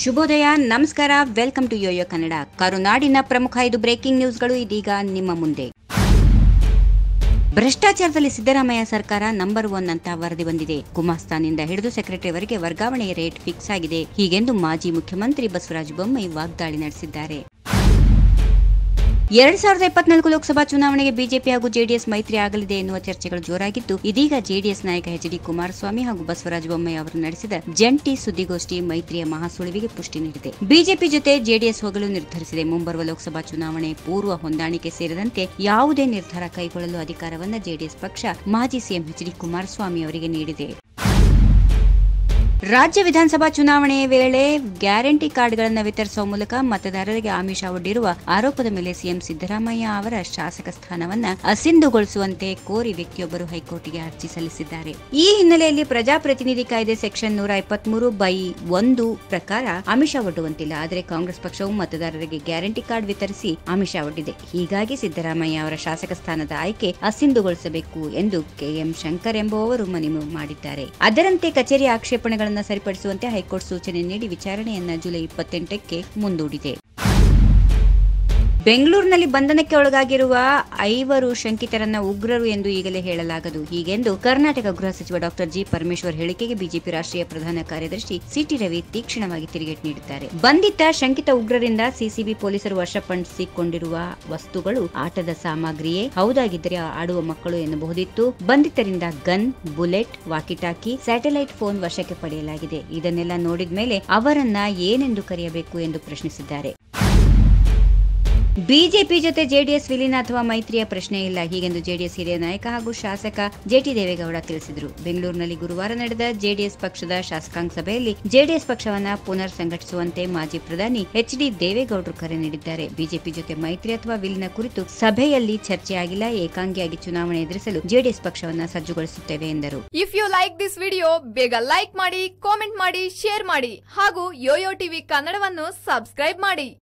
ಶುಭೋದಯ, ನಮಸ್ಕಾರ. Welcome to YoYo Kannada. ಕರುನಾಡಿನ ಪ್ರಮುಖ 5 ಬ್ರೇಕಿಂಗ್ ನ್ಯೂಸ್ಗಳು ಇದೀಗ ನಿಮ್ಮ ಮುಂದೆ. ಭ್ರಷ್ಟಾಚಾರದಲ್ಲಿ ಸಿದ್ದರಾಮಯ್ಯ ಸರ್ಕಾರ ನಂಬರ್ 1 ಅಂತ ವರದಿ ಬಂದಿದೆ. ಗುಮಾಸ್ತಾನಿಂದ ಹಿಡಿದು ಸೆಕ್ರೆಟರಿವರೆಗೆ ವರ್ಗಾವಣೆಯ ರೇಟ್ ಫಿಕ್ಸ್ ಆಗಿದೆ. ಹೀಗೆಂದು ಮಾಜಿ ಮುಖ್ಯಮಂತ್ರಿ ಬಸವರಾಜ ಬೊಮ್ಮಾಯಿ ವಾಗ್ದಾಳಿ ನಡೆಸಿದ್ದಾರೆ. 2024 ಲೋಕಸಭಾ ಚುನಾವಣೆಗೆ ಬಿಜೆಪಿ ಹಾಗೂ ಜೆಡಿಎಸ್ ಮೈತ್ರಿ ಆಗಲಿದೆ ಎನ್ನುವ ಚರ್ಚೆಗಳು ಜೋರಾಗಿದ್ದು, ಇದೀಗ ಜೆಡಿಎಸ್ ನಾಯಕ ಎಚ್.ಡಿ. ಕುಮಾರಸ್ವಾಮಿ ಹಾಗೂ ಬಸವರಾಜ ಬೊಮ್ಮಾಯಿ ಅವರು ನಡೆಸಿದ ಜಂಟಿ ಸುದ್ದಿಗೋಷ್ಠಿ ಮೈತ್ರಿಯ ಮಹಾಸುಳಿವಿಗೆ ಪುಷ್ಟಿ ನೀಡಿದೆ. ಬಿಜೆಪಿ ಜೊತೆ ಜೆಡಿಎಸ್ ಹೋಗಲು ನಿರ್ಧರಿಸಿದೆ. ಮುಂಬರುವ ಲೋಕಸಭಾ ಚುನಾವಣೆ ಪೂರ್ವ ಹೊಂದಾಣಿಕೆ ಸೇರಿದಂತೆ ಯಾವುದೇ ನಿರ್ಧಾರ ಕೈಗೊಳ್ಳಲು ಅಧಿಕಾರವನ್ನು ಜೆಡಿಎಸ್ ಪಕ್ಷ ಮಾಜಿ ಸಿಎಂ ಎಚ್.ಡಿ. ಕುಮಾರಸ್ವಾಮಿ ಅವರಿಗೆ ನೀಡಿದೆ. ರಾಜ್ಯ ವಿಧಾನಸಭಾ ಚುನಾವಣೆಯ ವೇಳೆ ಗ್ಯಾರಂಟಿ ಕಾರ್ಡ್ಗಳನ್ನು ವಿತರಿಸುವ ಮೂಲಕ ಮತದಾರರಿಗೆ ಆಮಿಷ ಒಡ್ಡಿರುವ ಆರೋಪದ ಮೇಲೆ ಸಿಎಂ ಸಿದ್ದರಾಮಯ್ಯ ಅವರ ಶಾಸಕ ಸ್ಥಾನವನ್ನು ಅಸಿಂಧುಗೊಳಿಸುವಂತೆ ಕೋರಿ ವ್ಯಕ್ತಿಯೊಬ್ಬರು ಹೈಕೋರ್ಟ್ಗೆ ಅರ್ಜಿ ಸಲ್ಲಿಸಿದ್ದಾರೆ. ಈ ಹಿನ್ನೆಲೆಯಲ್ಲಿ ಪ್ರಜಾಪ್ರತಿನಿಧಿ ಕಾಯ್ದೆ ಸೆಕ್ಷನ್ 123(1) ಪ್ರಕಾರ ಆಮಿಷ ಒಡ್ಡುವಂತಿಲ್ಲ. ಆದರೆ ಕಾಂಗ್ರೆಸ್ ಪಕ್ಷವು ಮತದಾರರಿಗೆ ಗ್ಯಾರಂಟಿ ಕಾರ್ಡ್ ವಿತರಿಸಿ ಆಮಿಷ ಒಡ್ಡಿದೆ. ಹೀಗಾಗಿ ಸಿದ್ದರಾಮಯ್ಯ ಅವರ ಶಾಸಕ ಸ್ಥಾನದ ಆಯ್ಕೆ ಅಸಿಂಧುಗೊಳಿಸಬೇಕು ಎಂದು ಕೆಎಂ ಶಂಕರ್ ಎಂಬುವವರು ಮನವಿ ಮಾಡಿದ್ದಾರೆ. ಅದರಂತೆ ಕಚೇರಿ ಆಕ್ಷೇಪಣೆಗಳನ್ನು ಸರಿಪಡಿಸುವಂತೆ ಹೈಕೋರ್ಟ್ ಸೂಚನೆ ನೀಡಿ ವಿಚಾರಣೆಯನ್ನ ಜುಲೈ 28ಕ್ಕೆ ಮುಂದೂಡಿದೆ. ಬೆಂಗಳೂರಿನಲ್ಲಿ ಬಂಧನಕ್ಕೆ ಒಳಗಾಗಿರುವ 5 ಶಂಕಿತರನ್ನ ಉಗ್ರರು ಎಂದು ಈಗಲೇ ಹೇಳಲಾಗದು. ಹೀಗೆಂದು ಕರ್ನಾಟಕ ಗೃಹ ಸಚಿವ ಡಾ ಜಿ. ಪರಮೇಶ್ವರ್ ಹೇಳಿಕೆಗೆ ಬಿಜೆಪಿ ರಾಷ್ಟ್ರೀಯ ಪ್ರಧಾನ ಕಾರ್ಯದರ್ಶಿ ಸಿಟಿ ರವಿ ತೀಕ್ಷ್ಣವಾಗಿ ತಿರುಗೇಟು ನೀಡಿದ್ದಾರೆ. ಬಂಧಿತ ಶಂಕಿತ ಉಗ್ರರಿಂದ ಸಿಸಿಬಿ ಪೊಲೀಸರು ವಶಪಡಿಸಿಕೊಂಡಿರುವ ವಸ್ತುಗಳು ಆಟದ ಸಾಮಗ್ರಿಯೇ ಹೌದಾಗಿದ್ದರೆ ಆಡುವ ಮಕ್ಕಳು ಎನ್ನಬಹುದಿತ್ತು. ಬಂಧಿತರಿಂದ gun, bullet, walkie talkie, satellite phone ವಶಕ್ಕೆ ಪಡೆಯಲಾಗಿದೆ. ಇದನ್ನೆಲ್ಲ ನೋಡಿದ ಮೇಲೆ ಅವರನ್ನ ಏನೆಂದು ಕರೆಯಬೇಕು ಎಂದು ಪ್ರಶ್ನಿಸಿದ್ದಾರೆ. ಬಿಜೆಪಿ ಜೊತೆ ಜೆಡಿಎಸ್ ವಿಲೀನ ಅಥವಾ ಮೈತ್ರಿಯ ಪ್ರಶ್ನೆ ಇಲ್ಲ, ಹೀಗೆಂದು ಜೆಡಿಎಸ್ ಹಿರಿಯ ನಾಯಕ ಹಾಗೂ ಶಾಸಕ ಜೆಟಿ ದೇವೇಗೌಡ ತಿಳಿಸಿದರು. ಬೆಂಗಳೂರಿನಲ್ಲಿ ಗುರುವಾರ ನಡೆದ ಜೆಡಿಎಸ್ ಪಕ್ಷದ ಶಾಸಕಾಂಗ ಸಭೆಯಲ್ಲಿ ಜೆಡಿಎಸ್ ಪಕ್ಷವನ್ನ ಪುನರ್ ಸಂಘಟಿಸುವಂತೆ ಮಾಜಿ ಪ್ರಧಾನಿ ಎಚ್.ಡಿ. ದೇವೇಗೌಡರು ಕರೆ ನೀಡಿದ್ದಾರೆ. ಬಿಜೆಪಿ ಜೊತೆ ಮೈತ್ರಿ ಅಥವಾ ವಿಲೀನ ಕುರಿತು ಸಭೆಯಲ್ಲಿ ಚರ್ಚೆಯಾಗಿಲ್ಲ. ಏಕಾಂಗಿಯಾಗಿ ಚುನಾವಣೆ ಎದುರಿಸಲು ಜೆಡಿಎಸ್ ಪಕ್ಷವನ್ನ ಸಜ್ಜುಗೊಳಿಸುತ್ತೇವೆ ಎಂದರು. If you like this video, ಬೇಗ ಲೈಕ್ ಮಾಡಿ, ಕಾಮೆಂಟ್ ಮಾಡಿ, ಶೇರ್ ಮಾಡಿ ಹಾಗೂ ಯೋಯೋ ಟಿವಿ ಕನ್ನಡವನ್ನು ಸಬ್ಸ್ಕ್ರೈಬ್ ಮಾಡಿ.